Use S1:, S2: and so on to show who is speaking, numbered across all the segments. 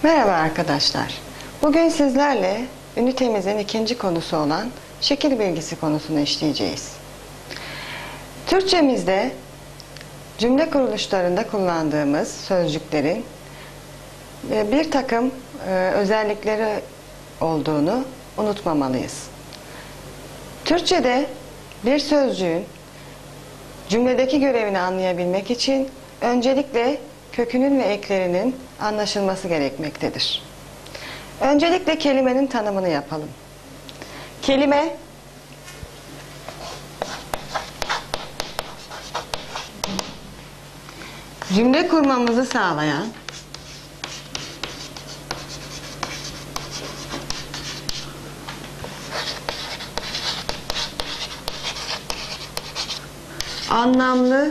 S1: Merhaba arkadaşlar. Bugün sizlerle ünitemizin ikinci konusu olan şekil bilgisi konusunu işleyeceğiz. Türkçemizde cümle kuruluşlarında kullandığımız sözcüklerin bir takım özellikleri olduğunu unutmamalıyız. Türkçede bir sözcüğün cümledeki görevini anlayabilmek için öncelikle kökünün ve eklerinin anlaşılması gerekmektedir. Öncelikle kelimenin tanımını yapalım. Kelime, cümle kurmamızı sağlayan, anlamlı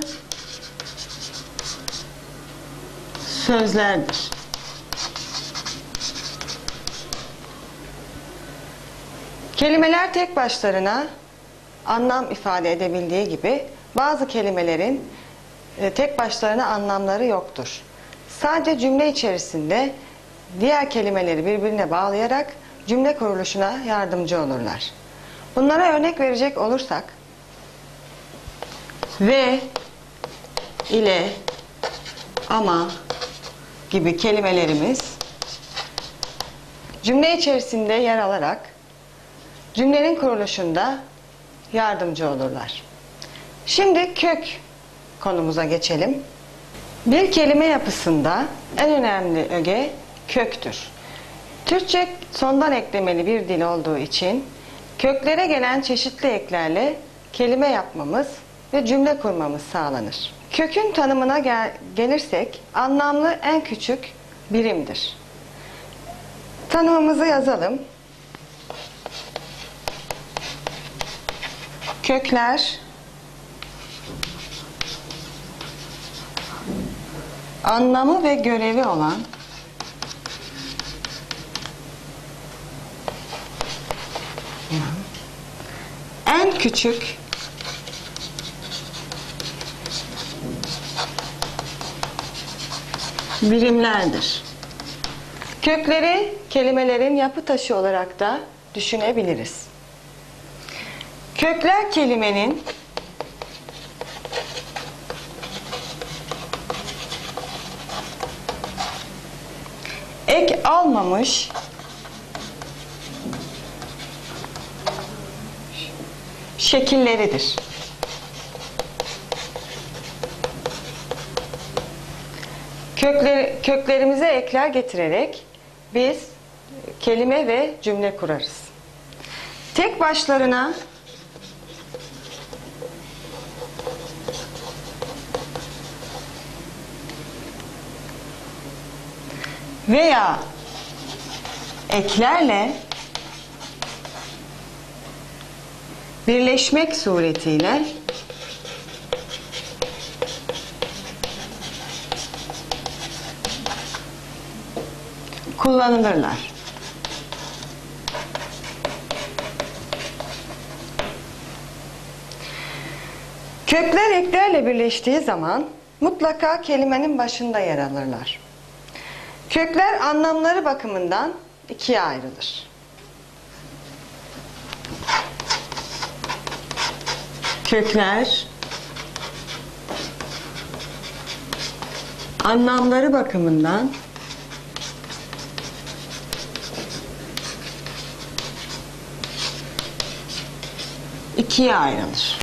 S1: sözlerdir. Kelimeler tek başlarına anlam ifade edebildiği gibi bazı kelimelerin tek başlarına anlamları yoktur. Sadece cümle içerisinde diğer kelimeleri birbirine bağlayarak cümle kuruluşuna yardımcı olurlar. Bunlara örnek verecek olursak, ve, ile, ama gibi kelimelerimiz cümle içerisinde yer alarak cümlenin kuruluşunda yardımcı olurlar. Şimdi kök konumuza geçelim. Bir kelime yapısında en önemli öge köktür. Türkçe sondan eklemeli bir dil olduğu için köklere gelen çeşitli eklerle kelime yapmamız ve cümle kurmamız sağlanır. Kökün tanımına gelirsek anlamlı en küçük birimdir. Tanımımızı yazalım. Kökler anlamı ve görevi olan en küçük birimlerdir. Kökleri kelimelerin yapı taşı olarak da düşünebiliriz. Kökler kelimenin ek almamış şekilleridir. Köklerimize ekler getirerek biz kelime ve cümle kurarız. Tek başlarına veya eklerle birleşmek suretiyle kullanılırlar. Kökler eklerle birleştiği zaman mutlaka kelimenin başında yer alırlar. Kökler anlamları bakımından ikiye ayrılır. Kökler anlamları bakımından ikiye ayrılır.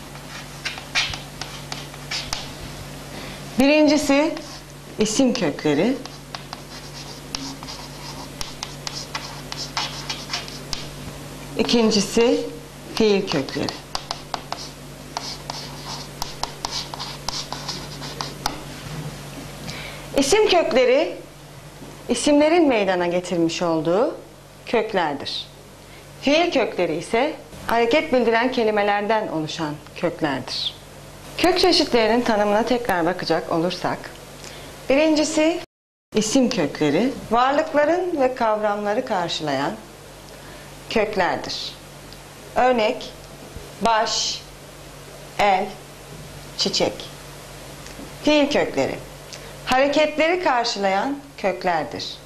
S1: Birincisi isim kökleri. İkincisi fiil kökleri. İsim kökleri isimlerin meydana getirmiş olduğu köklerdir. Fiil kökleri ise hareket bildiren kelimelerden oluşan köklerdir. Kök çeşitlerinin tanımına tekrar bakacak olursak, birincisi isim kökleri, varlıkların ve kavramları karşılayan köklerdir. Örnek, baş, el, çiçek. Fiil kökleri, hareketleri karşılayan köklerdir.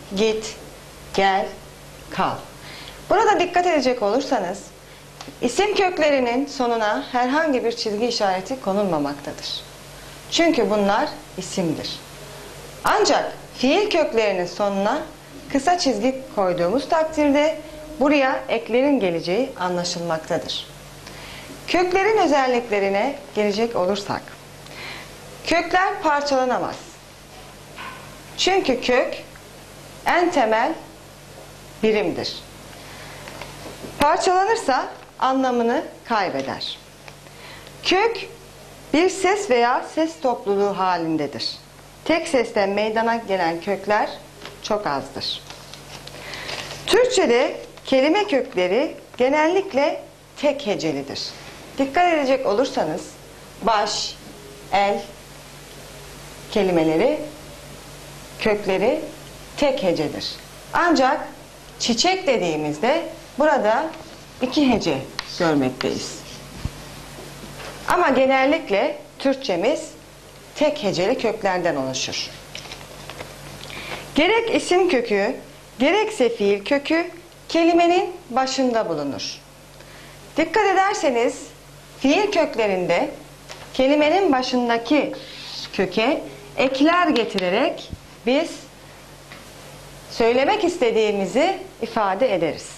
S1: git, gel, kal. Burada dikkat edecek olursanız isim köklerinin sonuna herhangi bir çizgi işareti konulmamaktadır. Çünkü bunlar isimdir. Ancak fiil köklerinin sonuna kısa çizgi koyduğumuz takdirde buraya eklerin geleceği anlaşılmaktadır. Köklerin özelliklerine gelecek olursak, kökler parçalanamaz. Çünkü kök en temel birimdir. Parçalanırsa anlamını kaybeder. Kök bir ses veya ses topluluğu halindedir. Tek sesten meydana gelen kökler çok azdır. Türkçe'de kelime kökleri genellikle tek hecelidir. Dikkat edecek olursanız baş, el kelimeleri kökleri tek hecedir. Ancak çiçek dediğimizde burada iki hece görmekteyiz. Ama genellikle Türkçemiz tek heceli köklerden oluşur. Gerek isim kökü, gerekse fiil kökü kelimenin başında bulunur. Dikkat ederseniz fiil köklerinde kelimenin başındaki köke ekler getirerek biz söylemek istediğimizi ifade ederiz.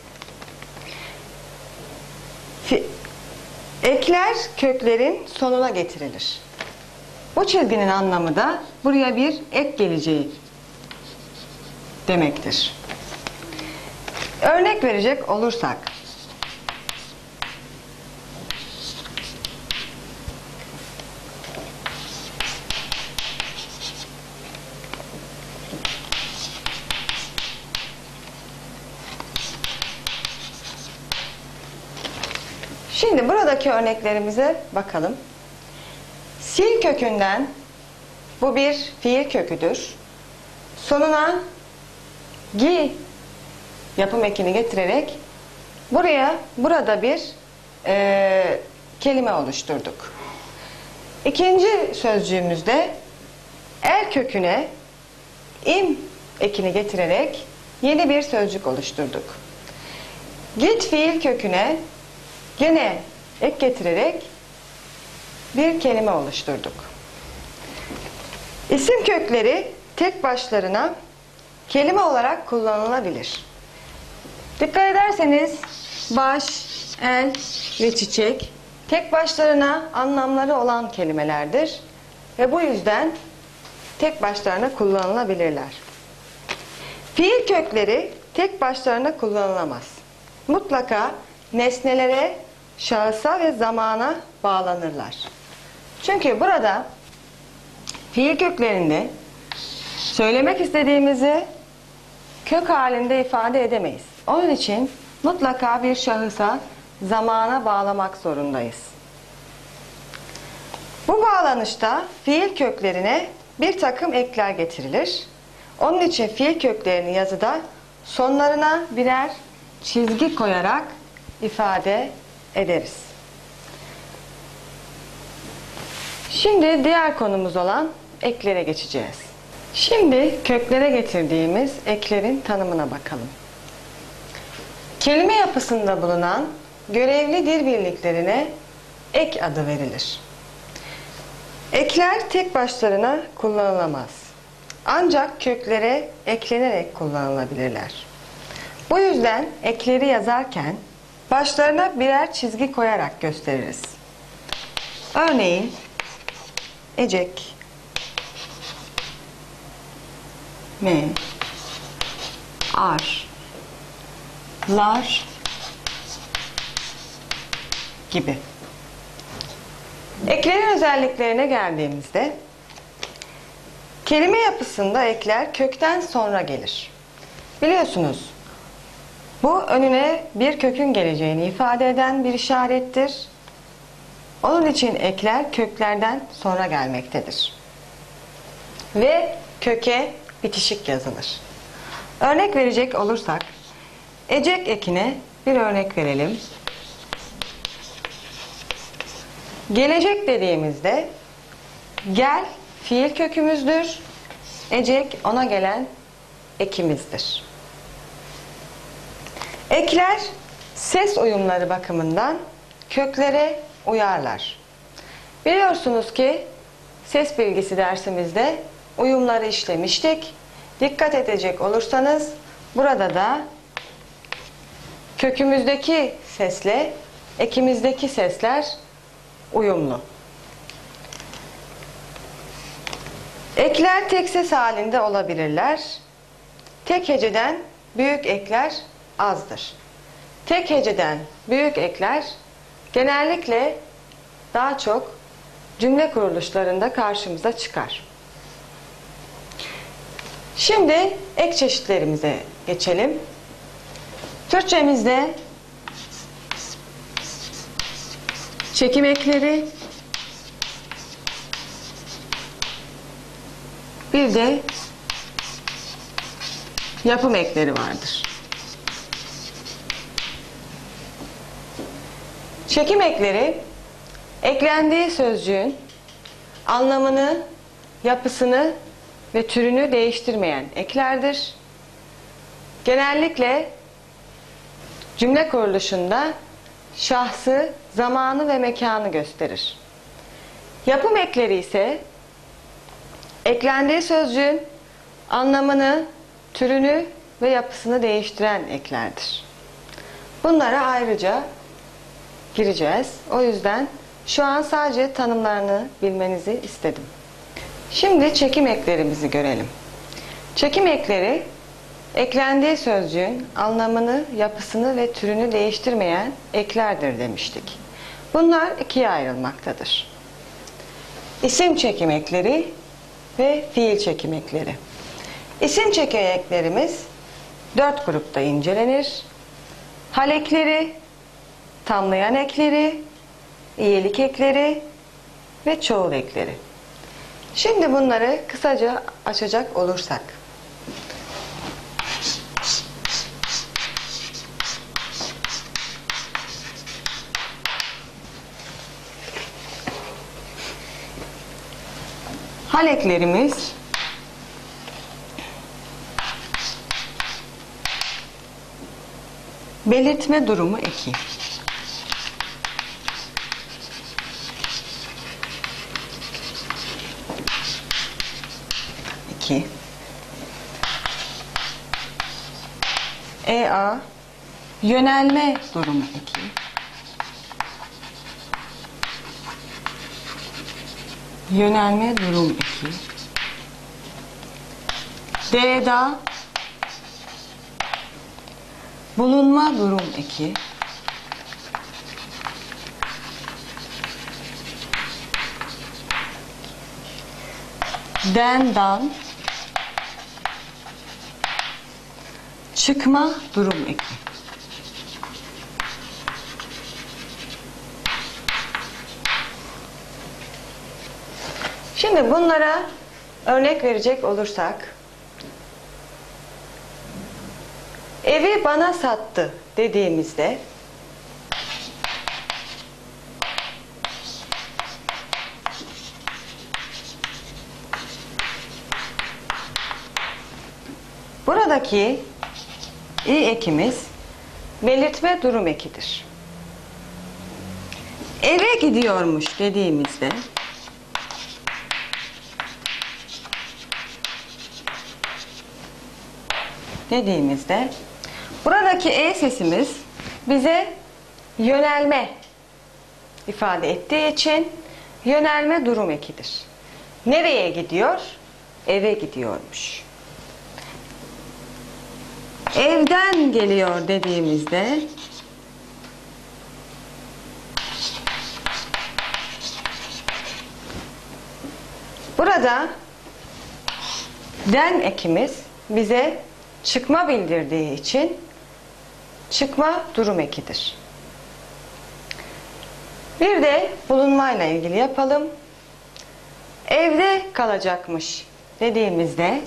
S1: Ekler köklerin sonuna getirilir. Bu çizginin anlamı da buraya bir ek geleceği demektir. Örnek verecek olursak, şimdi buradaki örneklerimize bakalım. Sil kökünden, bu bir fiil köküdür. Sonuna gi yapım ekini getirerek burada bir kelime oluşturduk. İkinci sözcüğümüzde el köküne im ekini getirerek yeni bir sözcük oluşturduk. Git fiil köküne gene ek getirerek bir kelime oluşturduk. İsim kökleri tek başlarına kelime olarak kullanılabilir. Dikkat ederseniz baş, el ve çiçek tek başlarına anlamları olan kelimelerdir ve bu yüzden tek başlarına kullanılabilirler. Fiil kökleri tek başlarına kullanılamaz. Mutlaka nesnelere, şahısa ve zamana bağlanırlar. Çünkü burada fiil köklerinde söylemek istediğimizi kök halinde ifade edemeyiz. Onun için mutlaka bir şahısa, zamana bağlamak zorundayız. Bu bağlanışta fiil köklerine bir takım ekler getirilir. Onun için fiil köklerini yazıda sonlarına birer çizgi koyarak ifade ederiz. Şimdi diğer konumuz olan eklere geçeceğiz. Şimdi köklere getirdiğimiz eklerin tanımına bakalım. Kelime yapısında bulunan görevli dil birliklerine ek adı verilir. Ekler tek başlarına kullanılamaz. Ancak köklere eklenerek kullanılabilirler. Bu yüzden ekleri yazarken başlarına birer çizgi koyarak gösteririz. Örneğin ecek, me, ar, lar gibi. Eklerin özelliklerine geldiğimizde kelime yapısında ekler kökten sonra gelir. Biliyorsunuz bu önüne bir kökün geleceğini ifade eden bir işarettir. Onun için ekler köklerden sonra gelmektedir. Ve köke bitişik yazılır. Örnek verecek olursak ecek ekine bir örnek verelim. Gelecek dediğimizde gel fiil kökümüzdür. Ecek ona gelen ekimizdir. Ekler ses uyumları bakımından köklere uyarlar. Biliyorsunuz ki ses bilgisi dersimizde uyumları işlemiştik. Dikkat edecek olursanız burada da kökümüzdeki sesle ekimizdeki sesler uyumlu. Ekler tek ses halinde olabilirler. Tek heceden büyük ekler azdır. Tek heceden büyük ekler genellikle daha çok cümle kuruluşlarında karşımıza çıkar. Şimdi ek çeşitlerimize geçelim. Türkçemizde çekim ekleri, bir de yapım ekleri vardır. Çekim ekleri, eklendiği sözcüğün anlamını, yapısını ve türünü değiştirmeyen eklerdir. Genellikle cümle kuruluşunda şahsı, zamanı ve mekanı gösterir. Yapım ekleri ise eklendiği sözcüğün anlamını, türünü ve yapısını değiştiren eklerdir. Bunlara ayrıca gireceğiz. O yüzden şu an sadece tanımlarını bilmenizi istedim. Şimdi çekim eklerimizi görelim. Çekim ekleri, eklendiği sözcüğün anlamını, yapısını ve türünü değiştirmeyen eklerdir demiştik. Bunlar ikiye ayrılmaktadır. İsim çekim ekleri ve fiil çekim ekleri. İsim çekim eklerimiz 4 grupta incelenir. Hal ekleri, tamlayan ekleri, iyilik ekleri ve çoğul ekleri. Şimdi bunları kısaca açacak olursak. Hal eklerimiz belirtme durumu eki. EA yönelme durumu eki. Yönelme durum eki. D'da bulunma durum eki. D'dan çıkma durum eki. Şimdi bunlara örnek verecek olursak, evi bana sattı dediğimizde buradaki i ekimiz belirtme durum ekidir. Eve gidiyormuş dediğimizde buradaki e sesimiz bize yönelme ifade ettiği için yönelme durum ekidir. Nereye gidiyor? Eve gidiyormuş. Evden geliyor dediğimizde burada den ekimiz bize çıkma bildirdiği için çıkma durum ekidir. Bir de bulunmayla ilgili yapalım. Evde kalacakmış dediğimizde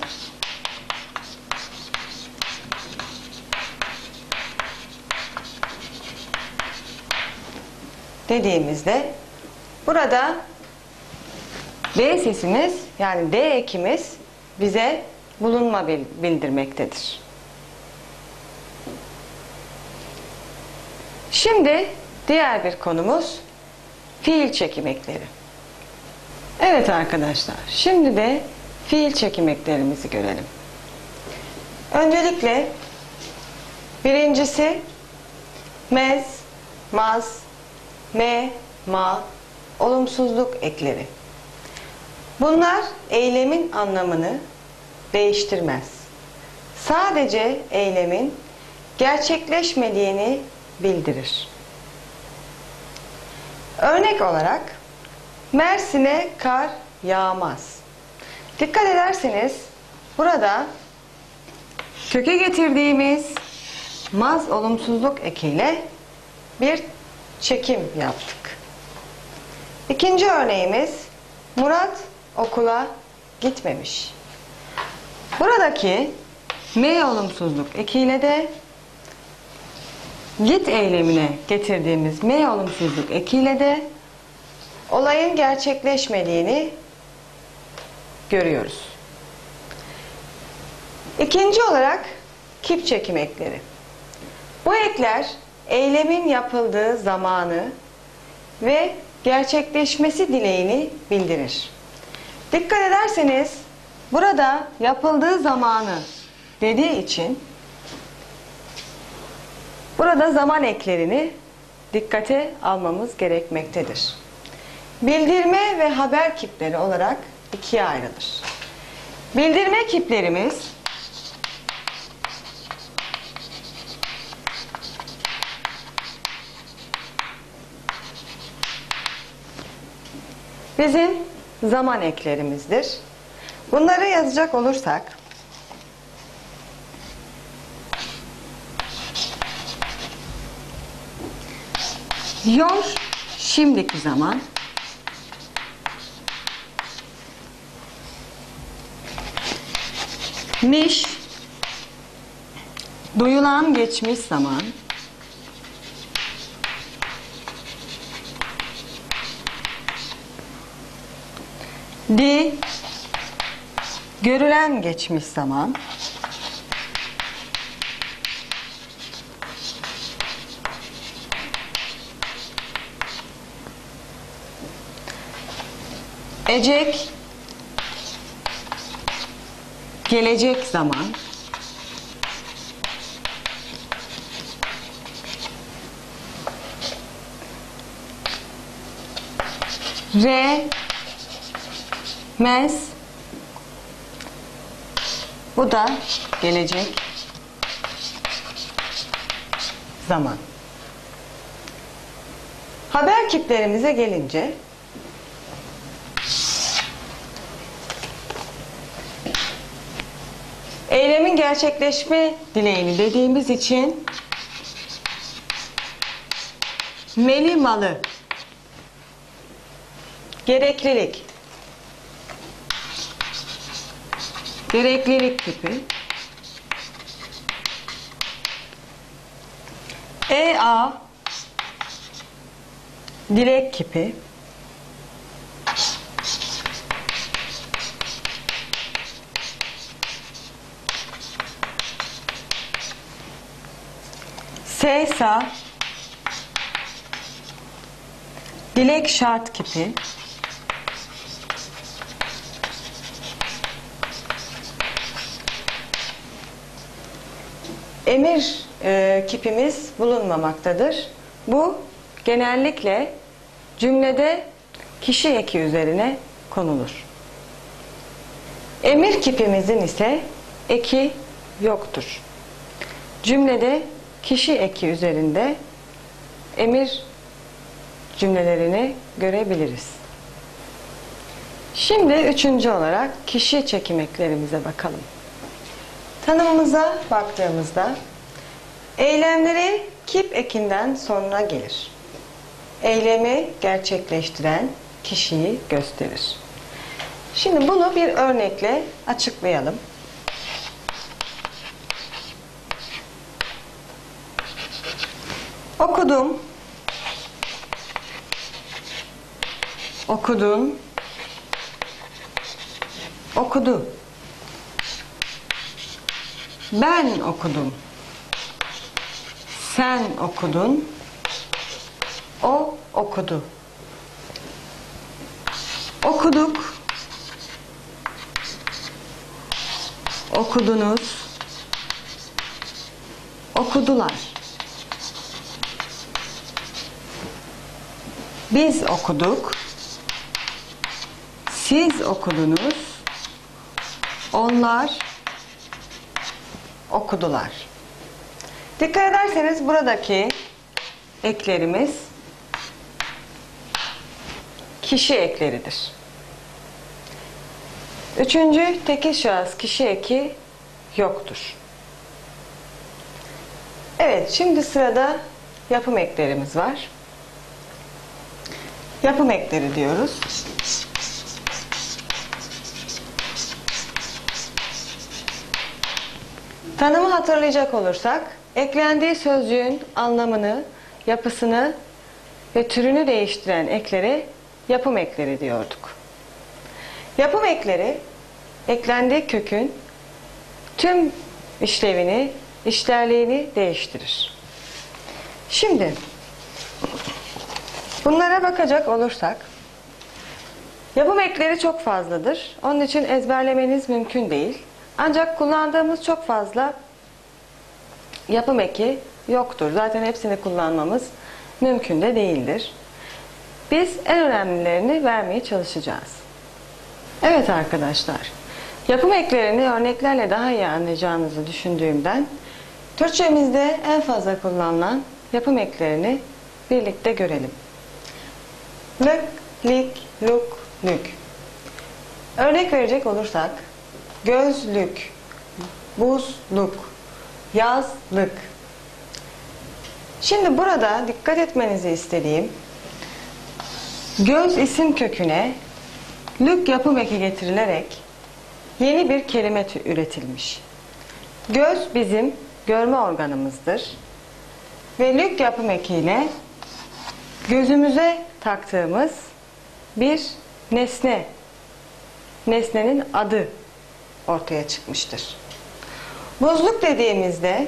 S1: burada D sesimiz yani D ekimiz bize bulunma bildirmektedir. Şimdi diğer bir konumuz fiil çekim ekleri. Evet arkadaşlar, şimdi de fiil çekim eklerimizi görelim. Öncelikle birincisi mez, maz, me, ma, olumsuzluk ekleri. Bunlar eylemin anlamını değiştirmez. Sadece eylemin gerçekleşmediğini bildirir. Örnek olarak Mersin'e kar yağmaz. Dikkat ederseniz burada köke getirdiğimiz maz olumsuzluk ekiyle bir çekim yaptık. İkinci örneğimiz Murat okula gitmemiş. Buradaki me olumsuzluk ekiyle de git eylemine getirdiğimiz me olumsuzluk ekiyle de olayın gerçekleşmediğini görüyoruz. İkinci olarak kip çekim ekleri. Bu ekler eylemin yapıldığı zamanı ve gerçekleşmesi dileğini bildirir. Dikkat ederseniz burada yapıldığı zamanı dediği için burada zaman eklerini dikkate almamız gerekmektedir. Bildirme ve haber kipleri olarak ikiye ayrılır. Bildirme kiplerimiz bizim zaman eklerimizdir. Bunları yazacak olursak yor şimdiki zaman, miş duyulan geçmiş zaman, di görülen geçmiş zaman, ecek gelecek zaman, re mez bu da gelecek zaman. Haber kiplerimize gelince eylemin gerçekleşme dileğini dediğimiz için meli malı, gereklilik, gereklilik tipi, EA dilek kipi, SESA dilek şart kipi, emir kipimiz bulunmamaktadır. Bu genellikle cümlede kişi eki üzerine konulur. Emir kipimizin ise eki yoktur. Cümlede kişi eki üzerinde emir cümlelerini görebiliriz. Şimdi üçüncü olarak kişi çekim eklerimize bakalım. Tanımımıza baktığımızda eylemleri kip ekinden sonra gelir. Eylemi gerçekleştiren kişiyi gösterir. Şimdi bunu bir örnekle açıklayalım. Okudum, okudun, okudu. Ben okudum. Sen okudun. O okudu. Okuduk. Okudunuz. Okudular. Biz okuduk. Siz okudunuz. Onlar okudular. Dikkat ederseniz buradaki eklerimiz kişi ekleridir. Üçüncü tekil şahıs kişi eki yoktur. Evet, şimdi sırada yapım eklerimiz var. Yapım ekleri diyoruz. Tanımı hatırlayacak olursak, eklendiği sözcüğün anlamını, yapısını ve türünü değiştiren eklere yapım ekleri diyorduk. Yapım ekleri, eklendiği kökün tüm işlevini, işlerliğini değiştirir. Şimdi bunlara bakacak olursak, yapım ekleri çok fazladır. Onun için ezberlemeniz mümkün değil. Ancak kullandığımız çok fazla yapım eki yoktur. Zaten hepsini kullanmamız mümkün de değildir. Biz en önemlilerini vermeye çalışacağız. Evet arkadaşlar, yapım eklerini örneklerle daha iyi anlayacağınızı düşündüğümden Türkçemizde en fazla kullanılan yapım eklerini birlikte görelim. Lık, lik, luk, lük. Örnek verecek olursak, gözlük, buzluk, yazlık. Şimdi burada dikkat etmenizi istediğim, göz isim köküne lük yapım eki getirilerek yeni bir kelime üretilmiş. Göz bizim görme organımızdır ve lük yapım ekiyle gözümüze taktığımız bir nesnenin adı ortaya çıkmıştır. Buzluk dediğimizde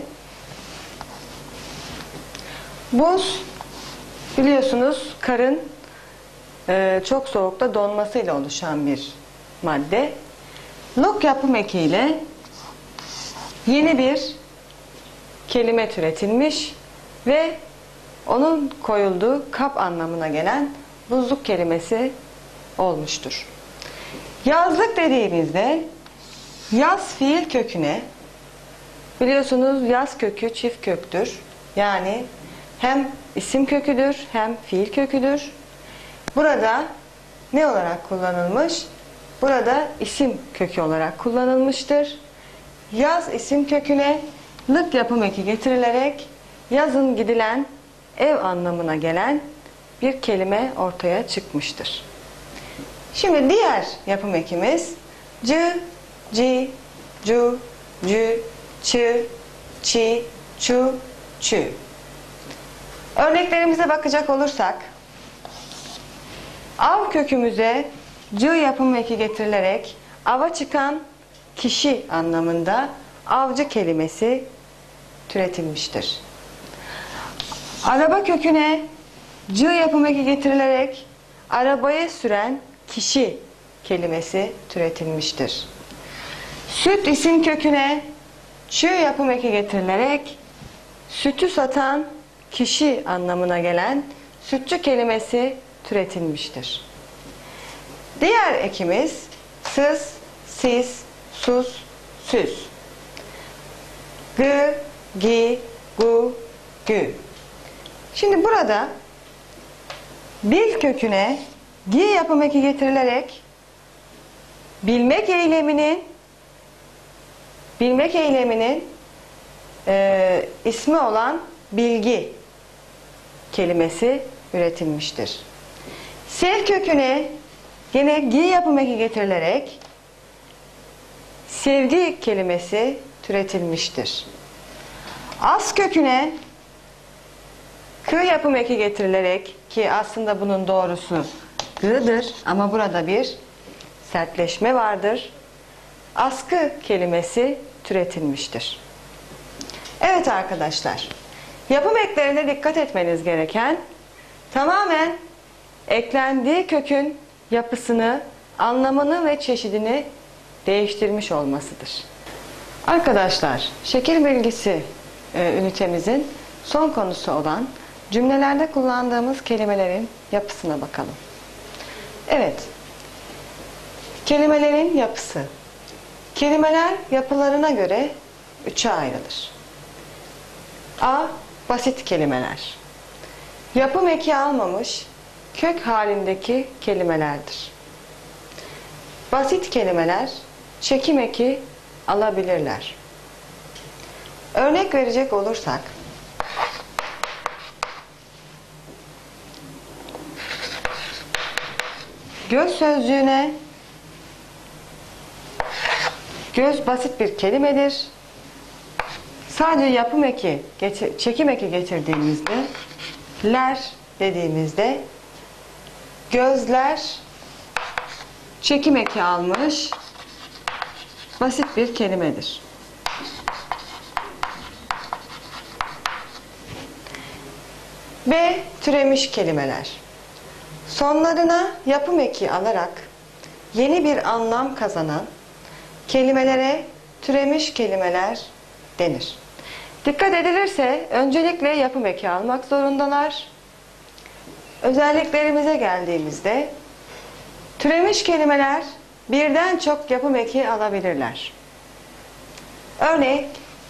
S1: buz, biliyorsunuz, karın çok soğukta donmasıyla oluşan bir madde. Luk yapım ekiyle yeni bir kelime türetilmiş ve onun koyulduğu kap anlamına gelen buzluk kelimesi olmuştur. Yazlık dediğimizde yaz fiil köküne, biliyorsunuz yaz kökü çift köktür. Yani hem isim köküdür hem fiil köküdür. Burada ne olarak kullanılmış? Burada isim kökü olarak kullanılmıştır. Yaz isim köküne lık yapım eki getirilerek yazın gidilen ev anlamına gelen bir kelime ortaya çıkmıştır. Şimdi diğer yapım ekimiz cı, ci, cu, cü, çı, çi, çu, çü. Örneklerimize bakacak olursak, av kökümüze cı yapım eki getirilerek ava çıkan kişi anlamında avcı kelimesi türetilmiştir. Araba köküne cı yapım eki getirilerek arabayı süren kişi kelimesi türetilmiştir. Süt isim köküne çü yapım eki getirilerek sütü satan kişi anlamına gelen sütçü kelimesi türetilmiştir. Diğer ekimiz sız, siz, sus, süz. Gı, gi, gu, gü. Şimdi burada bil köküne gi yapım eki getirilerek bilmek eyleminin ismi olan bilgi kelimesi üretilmiştir. Sev köküne yine gi yapım eki getirilerek sevgi kelimesi türetilmiştir. As köküne kı yapım eki getirilerek, ki aslında bunun doğrusu gı'dır ama burada bir sertleşme vardır, askı kelimesi türetilmiştir. Evet arkadaşlar, yapım eklerine dikkat etmeniz gereken tamamen eklendiği kökün yapısını, anlamını ve çeşidini değiştirmiş olmasıdır. Arkadaşlar, şekil bilgisi ünitemizin son konusu olan cümlelerde kullandığımız kelimelerin yapısına bakalım. Evet, kelimelerin yapısı. Kelimeler yapılarına göre üçe ayrılır. A. Basit kelimeler. Yapım eki almamış, kök halindeki kelimelerdir. Basit kelimeler çekim eki alabilirler. Örnek verecek olursak, göz sözcüğüne göz basit bir kelimedir. Sadece yapım eki, çekim eki getirdiğimizde, ler dediğimizde gözler çekim eki almış basit bir kelimedir. B. Türemiş kelimeler. Sonlarına yapım eki alarak yeni bir anlam kazanan kelimelere türemiş kelimeler denir. Dikkat edilirse öncelikle yapım eki almak zorundalar. Özelliklerimize geldiğimizde türemiş kelimeler birden çok yapım eki alabilirler. Örneğin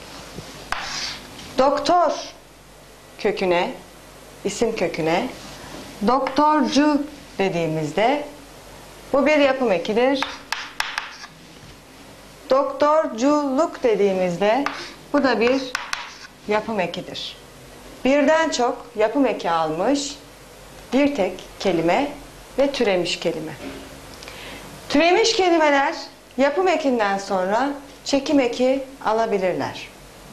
S1: doktor köküne, isim köküne doktorcu dediğimizde bu bir yapım ekidir. Doktorculuk dediğimizde bu da bir yapım ekidir. Birden çok yapım eki almış bir tek kelime ve türemiş kelime. Türemiş kelimeler yapım ekinden sonra çekim eki alabilirler.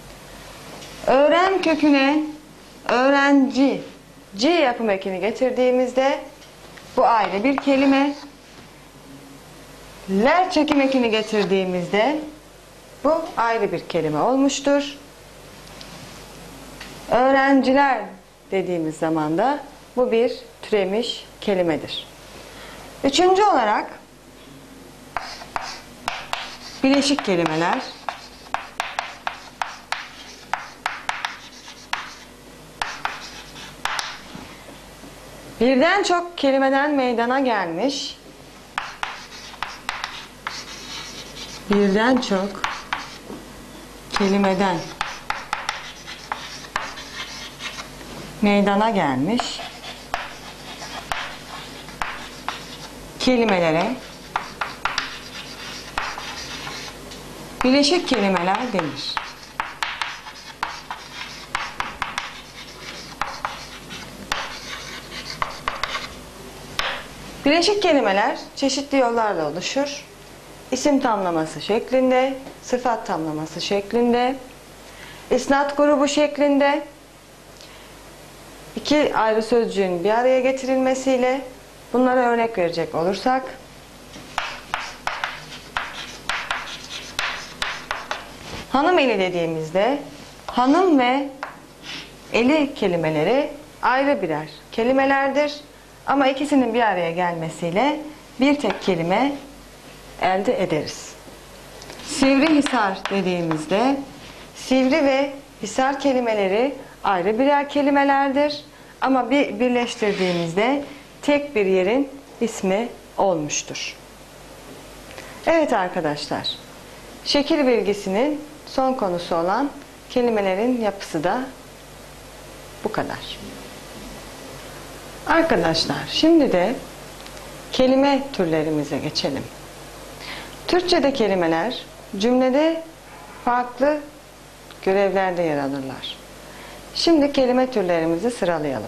S1: Öğren köküne öğrenci, C yapım ekini getirdiğimizde bu ayrı bir kelime. Ler çekim ekini getirdiğimizde bu ayrı bir kelime olmuştur. Öğrenciler dediğimiz zaman da bu bir türemiş kelimedir. Üçüncü olarak bileşik kelimeler. Birden çok kelimeden meydana gelmiş, birden çok kelimeden meydana gelmiş kelimelere bileşik kelimeler denir. Bileşik kelimeler çeşitli yollarla oluşur. İsim tamlaması şeklinde, sıfat tamlaması şeklinde, isnat grubu şeklinde, iki ayrı sözcüğün bir araya getirilmesiyle. Bunlara örnek verecek olursak, hanım eli dediğimizde hanım ve eli kelimeleri ayrı birer kelimelerdir. Ama ikisinin bir araya gelmesiyle bir tek kelime elde ederiz. Sivrihisar dediğimizde sivri ve hisar kelimeleri ayrı birer kelimelerdir. Ama birleştirdiğimizde tek bir yerin ismi olmuştur. Evet arkadaşlar, şekil bilgisinin son konusu olan kelimelerin yapısı da bu kadar. Arkadaşlar, şimdi de kelime türlerimize geçelim. Türkçe'de kelimeler cümlede farklı görevlerde yer alırlar. Şimdi kelime türlerimizi sıralayalım.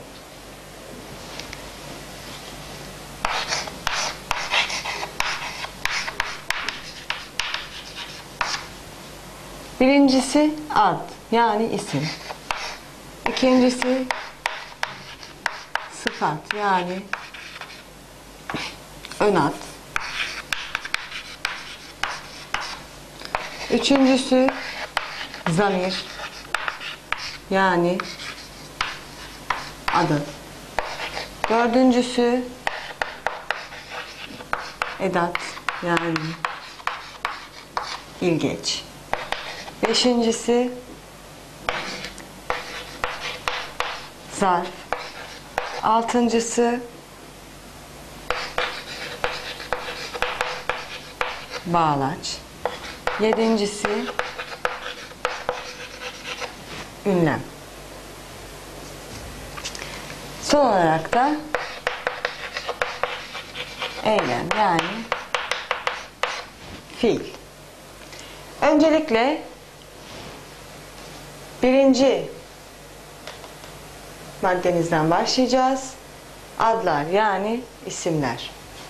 S1: Birincisi ad, yani isim. İkincisi sıfat, yani ön ad. Üçüncüsü zamir. yani adı. Dördüncüsü edat yani ilgeç. Beşincisi zarf. Altıncısı bağlaç. Yedincisi ünlem. Son olarak da eylem yani fiil. Öncelikle birinci maddemizden başlayacağız. Adlar yani isimler.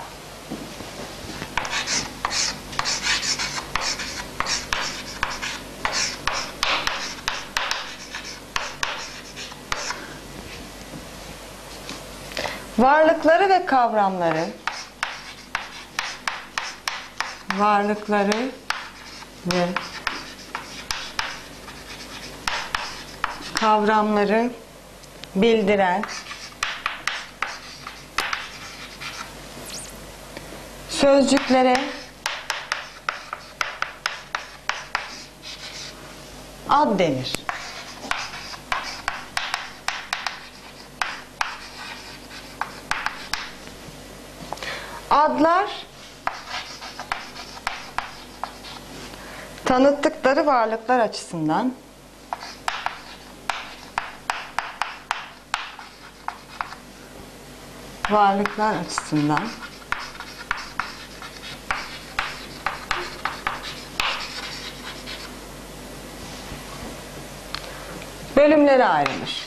S1: Varlıkları ve kavramları ve kavramları bildiren sözcüklere ad denir. Adlar tanıttıkları varlıklar açısından bölümlere ayrılır.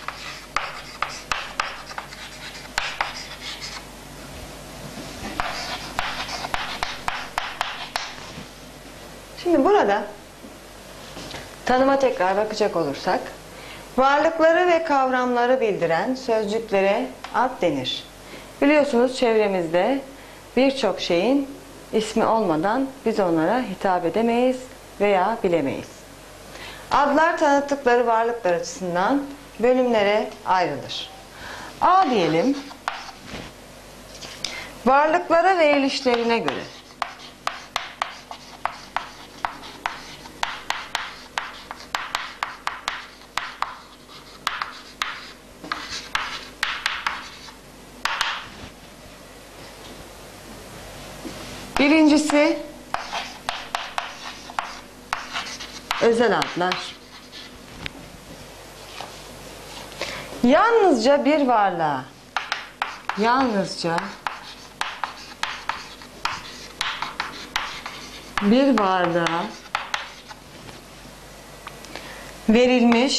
S1: Şimdi burada tanıma tekrar bakacak olursak, varlıkları ve kavramları bildiren sözcüklere ad denir. Biliyorsunuz çevremizde birçok şeyin ismi olmadan biz onlara hitap edemeyiz veya bilemeyiz. Adlar tanıttıkları varlıklar açısından bölümlere ayrılır. A diyelim, varlıklara verilişlerine göre. Birincisi özel adlar. Yalnızca bir varlığa, verilmiş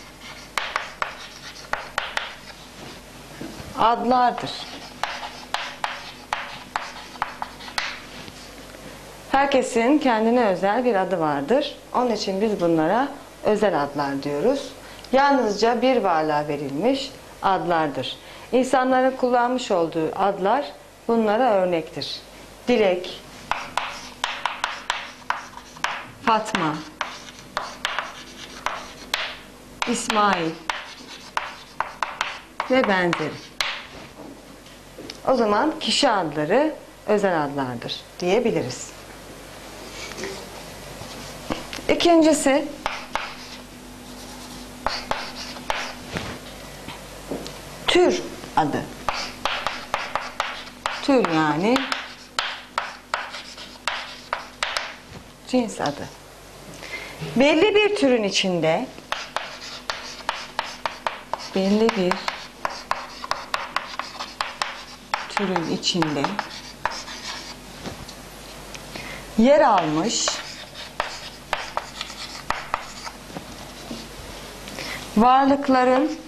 S1: adlardır. Herkesin kendine özel bir adı vardır. Onun için biz bunlara özel adlar diyoruz. Yalnızca bir varlığa verilmiş adlardır. İnsanların kullanmış olduğu adlar bunlara örnektir. Dilek, Fatma, İsmail ve benzeri. O zaman kişi adları özel adlardır diyebiliriz. İkincisi tür adı. Tür yani cins adı. Belli bir türün içinde yer almış varlıkların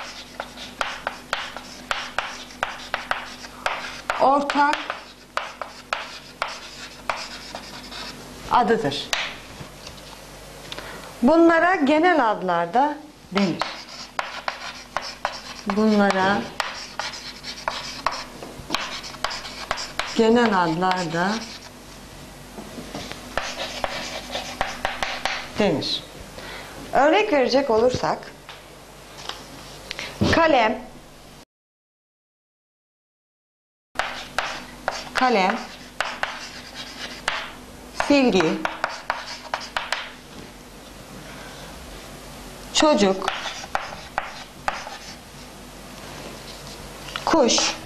S1: ortak adıdır. Bunlara genel adlar da denir. Bunlara genel adlar da denir. Örnek verecek olursak, kalem, kalem, silgi, çocuk, kuş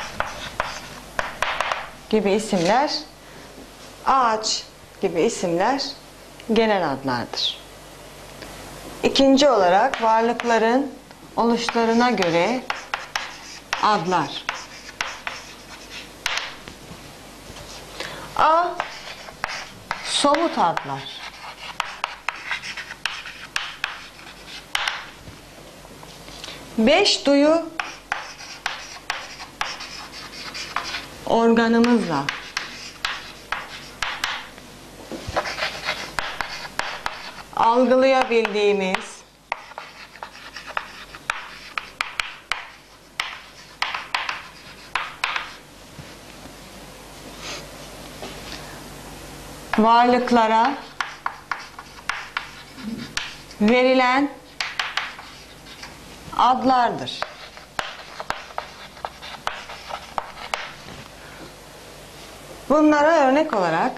S1: gibi isimler, ağaç gibi isimler genel adlardır. İkinci olarak varlıkların oluşlarına göre adlar. A. Somut adlar. Beş duyu organımızla algılayabildiğimiz varlıklara verilen adlardır. Bunlara örnek olarak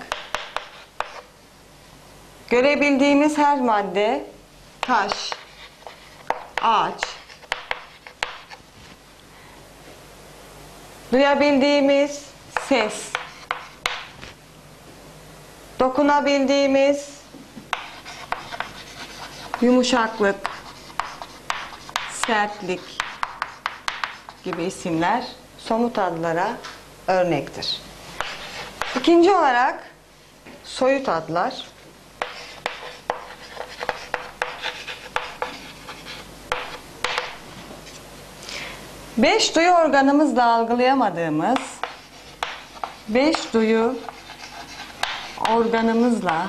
S1: görebildiğimiz her madde, taş, ağaç, duyabildiğimiz ses, dokunabildiğimiz yumuşaklık, sertlik gibi isimler somut adlara örnektir. İkinci olarak soyut adlar. Beş duyu organımızla algılayamadığımız, beş duyu organımızla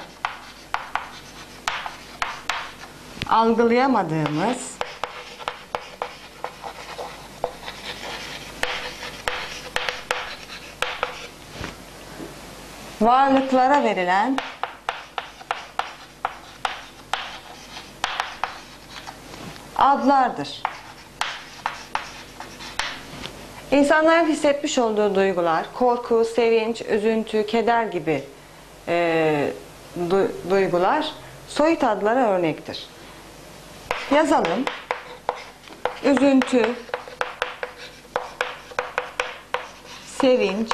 S1: algılayamadığımız varlıklara verilen adlardır. İnsanların hissetmiş olduğu duygular, korku, sevinç, üzüntü, keder gibi duygular soyut adlara örnektir. Yazalım. Üzüntü, sevinç,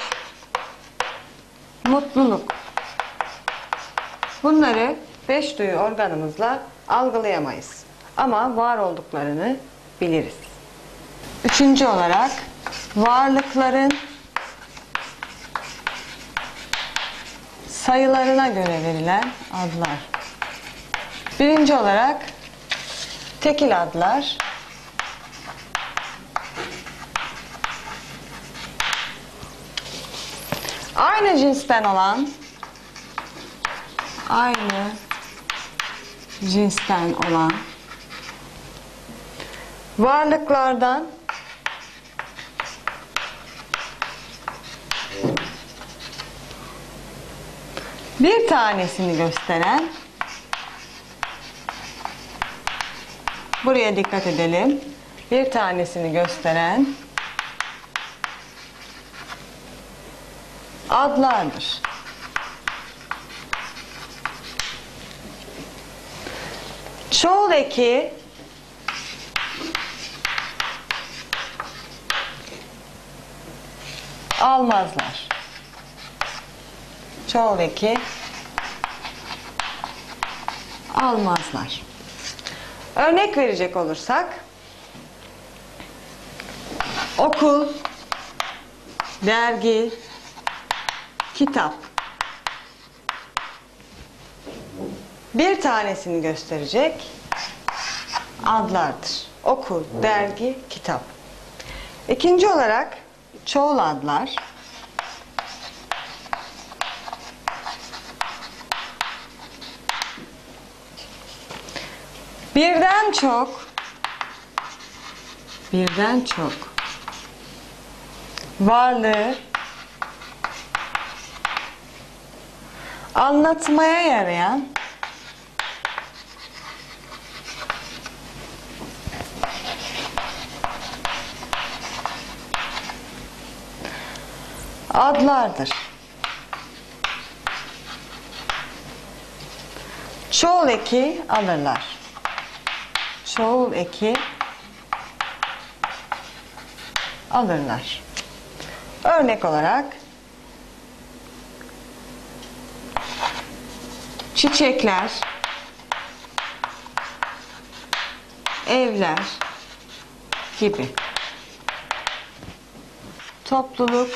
S1: mutluluk. Bunları beş duyu organımızla algılayamayız. Ama var olduklarını biliriz. Üçüncü olarak varlıkların sayılarına göre verilen adlar. Birinci olarak tekil adlar. Aynı cinsten olan varlıklardan bir tanesini gösteren, buraya dikkat edelim, bir tanesini gösteren adlardır. Çoğul eki almazlar. Çoğul eki almazlar. Örnek verecek olursak okul, dergi, kitap. Bir tanesini gösterecek adlardır. Okul, dergi, kitap. İkinci olarak çoğul adlar. Birden çok varlığı anlatmaya yarayan adlardır. Çoğul eki alırlar. Çoğul eki alırlar. Örnek olarak çiçekler, evler gibi. Topluluk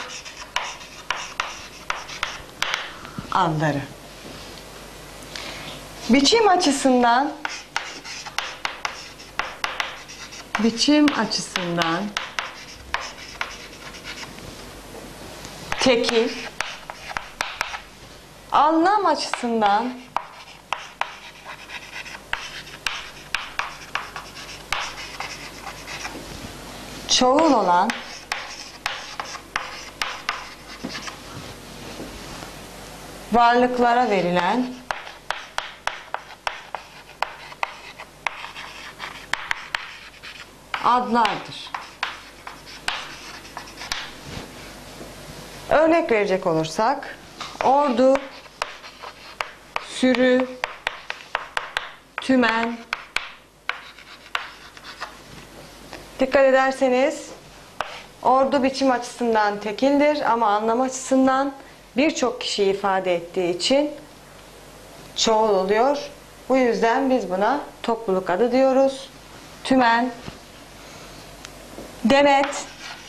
S1: adları. Biçim açısından tekil, anlam açısından çoğul olan varlıklara verilen adlardır. Örnek verecek olursak ordu, sürü, tümen. Dikkat ederseniz ordu biçim açısından tekildir ama anlam açısından birçok kişiyi ifade ettiği için çoğul oluyor. Bu yüzden biz buna topluluk adı diyoruz. Tümen, demet,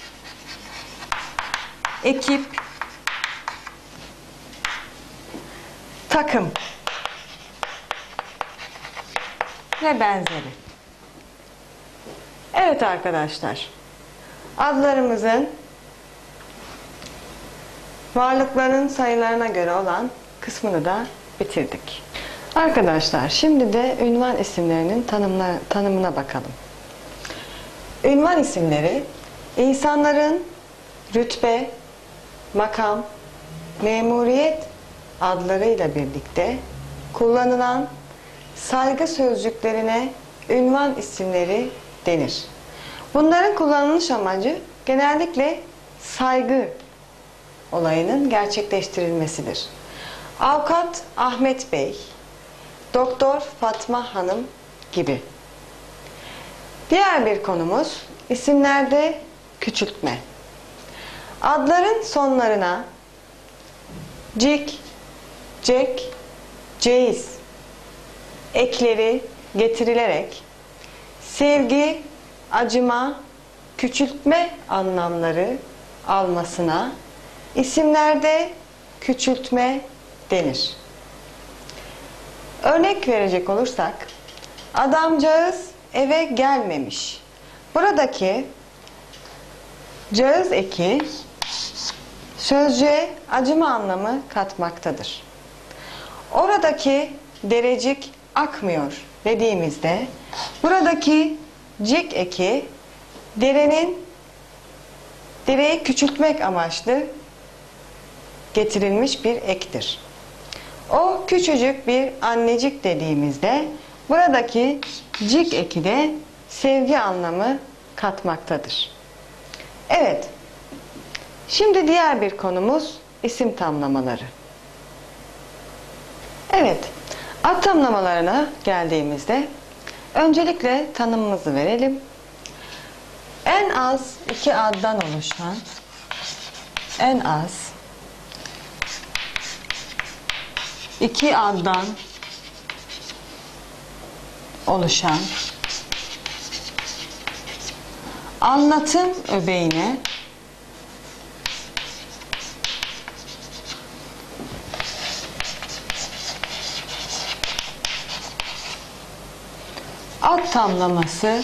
S1: ekip, takım ve benzeri. Evet arkadaşlar, adlarımızın varlıkların sayılarına göre olan kısmını da bitirdik. Arkadaşlar, şimdi de ünvan isimlerinin tanımına bakalım. Ünvan isimleri, insanların rütbe, makam, memuriyet adlarıyla birlikte kullanılan saygı sözcüklerine ünvan isimleri denir. Bunların kullanılış amacı genellikle saygı olayının gerçekleştirilmesidir. Avukat Ahmet Bey, Doktor Fatma Hanım gibi. Diğer bir konumuz isimlerde küçültme. Adların sonlarına cik, cek, ceyiz ekleri getirilerek sevgi, acıma, küçültme anlamları almasına isimlerde küçültme denir. Örnek verecek olursak, adamcağız eve gelmemiş. Buradaki cağız eki sözcüğe acıma anlamı katmaktadır. Oradaki derecik akmıyor dediğimizde buradaki cik eki dereyi küçültmek amaçlı getirilmiş bir ektir. O küçücük bir annecik dediğimizde buradaki cik eki de sevgi anlamı katmaktadır. Evet. Şimdi diğer bir konumuz isim tamlamaları. Evet. Ad tamlamalarına geldiğimizde öncelikle tanımımızı verelim. En az iki addan oluşan iki addan oluşan anlatım öbeğine ad tamlaması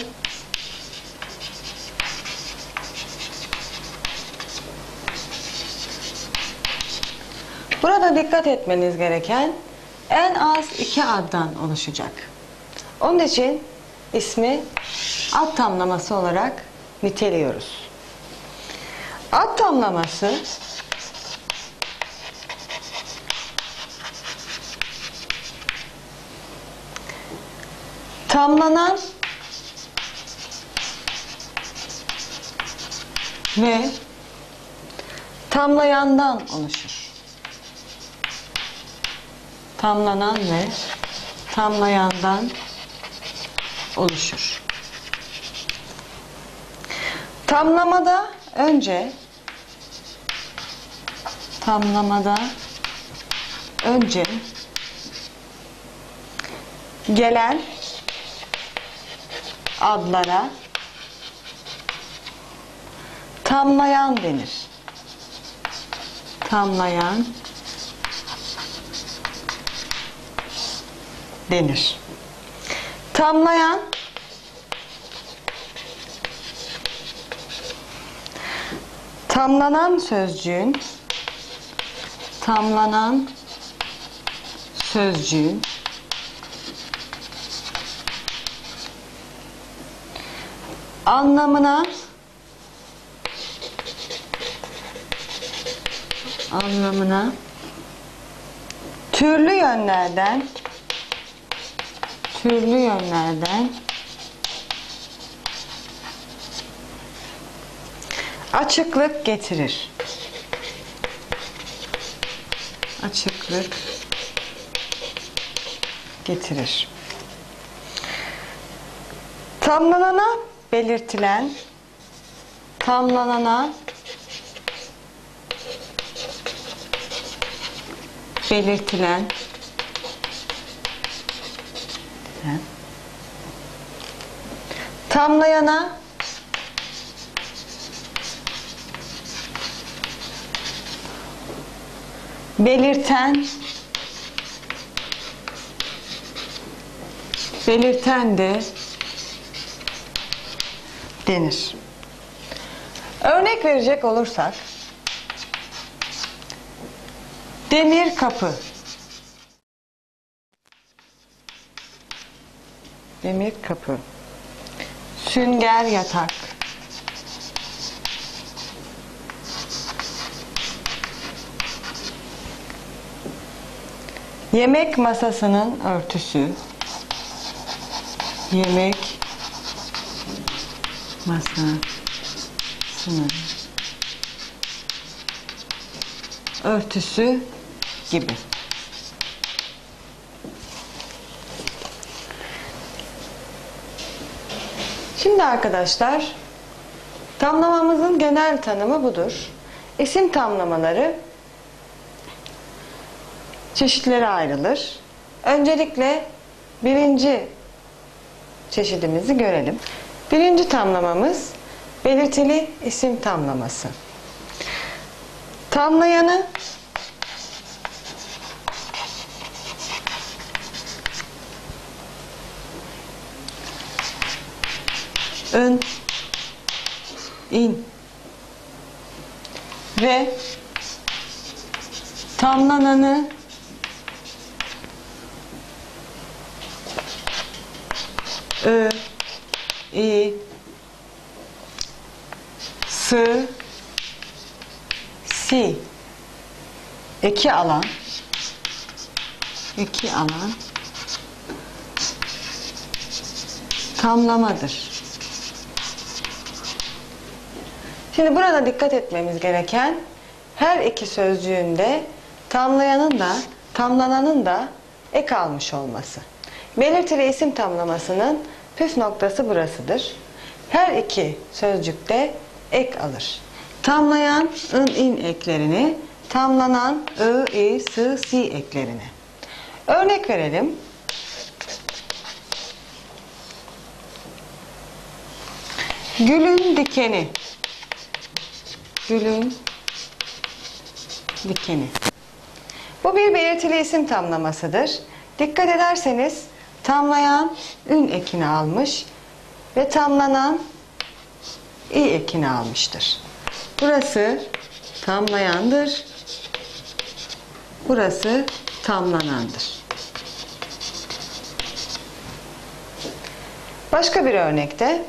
S1: burada dikkat etmeniz gereken en az iki addan oluşacak. Onun için ismi ad tamlaması olarak niteliyoruz. Ad tamlaması tamlanan ve tamlayandan oluşur. Tamlanan ve tamlayandan oluşur. Tamlamada önce gelen adlara tamlayan denir. Tamlayan denir. Tamlayan tamlanan sözcüğün anlamına türlü yönlerden açıklık getirir. Tamlanana belirtilen tamlayana belirten de denir. Örnek verecek olursak demir kapı, sünger yatak, yemek masasının örtüsü, gibi. Şimdi arkadaşlar, tamlamamızın genel tanımı budur. İsim tamlamaları çeşitlere ayrılır. Öncelikle birinci çeşidimizi görelim. Birinci tamlamamız belirtili isim tamlaması. Tamlayanı ın, in ve tamlananı ö, i, s, si eki alan tamlamadır. Şimdi burada dikkat etmemiz gereken her iki sözcüğünde tamlayanın da tamlananın da ek almış olması. Belirtili isim tamlamasının püf noktası burasıdır. Her iki sözcükte ek alır. Tamlayan ın, in eklerini, tamlanan ı, i, s, si eklerini. Örnek verelim. Gülün dikeni. Bu bir belirtili isim tamlamasıdır. Dikkat ederseniz tamlayan ün ekini almış ve tamlanan i ekini almıştır. Burası tamlayandır. Burası tamlanandır. Başka bir örnekte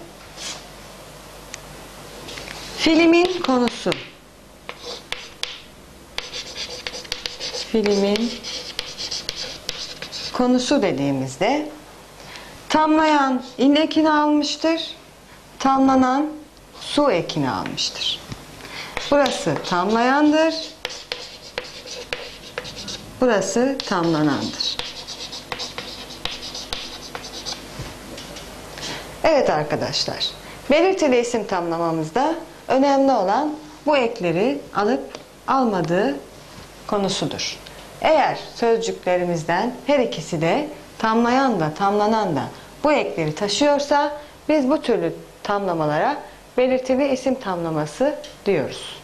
S1: filmin konusu. Filmin konusu dediğimizde tamlayan in ekini almıştır. Tamlanan su ekini almıştır. Burası tamlayandır. Burası tamlanandır. Evet arkadaşlar, belirtili isim tamlamamızda önemli olan bu ekleri alıp almadığı konusudur. Eğer sözcüklerimizden her ikisi de tamlayan da tamlanan da bu ekleri taşıyorsa biz bu türlü tamlamalara belirtili isim tamlaması diyoruz.